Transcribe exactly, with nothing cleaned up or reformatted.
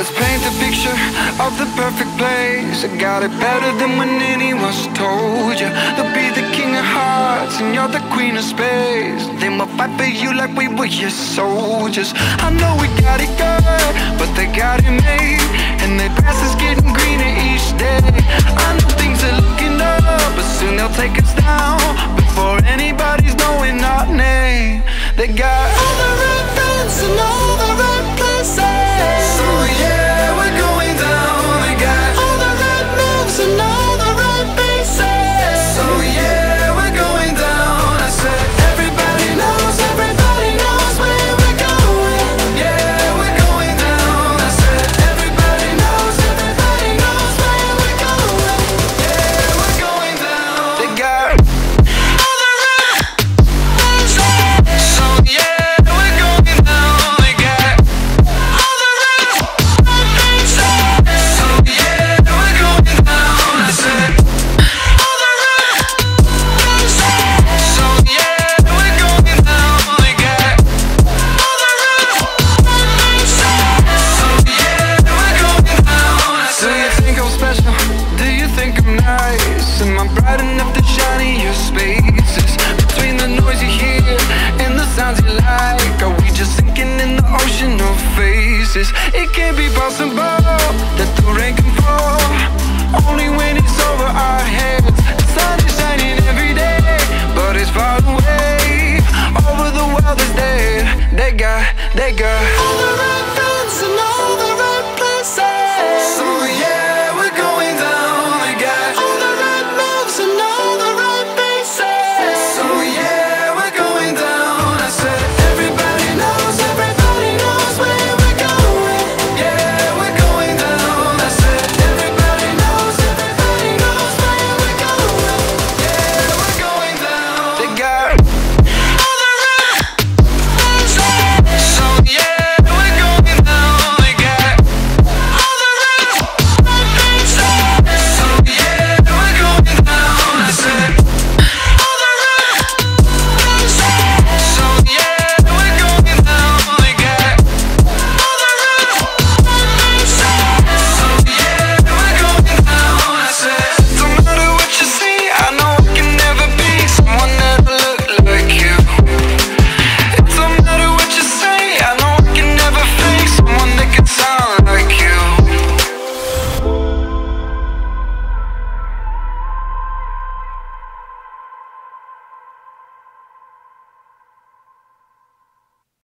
Let's paint the picture of the perfect place. I got it better than when anyone's told you. They'll be the king of hearts and you're the queen of space. They will fight for you like we were your soldiers. I know we got it good, but they got it made, and the grass is getting greener each day. I know things are looking up, but soon they'll take us down before anybody's knowing our name. They got all the right friends and all the right places. So yeah, we're going down. They got all the right moves and all the right faces. So yeah, we're going down. I said everybody knows, everybody knows where we're going. Yeah, we're going down. I said everybody knows, everybody knows where we're going. Yeah, we're going down. They got all the right faces. So yeah, we're going down. They got all the right faces. So yeah, we're going down. I said all the right faces. So yeah, we're going down. They got all the right faces. So yeah, we're going down. Do you think I'm special? Do you think I'm nice? Am I bright enough to shine in your spaces? Between the noise you hear and the sounds you like, are we just sinking in the ocean of faces? It can't be possible that the rain can fall only when it's over our heads. The sun is shining every day, but it's far away. Over the world is dead. They got, they got all the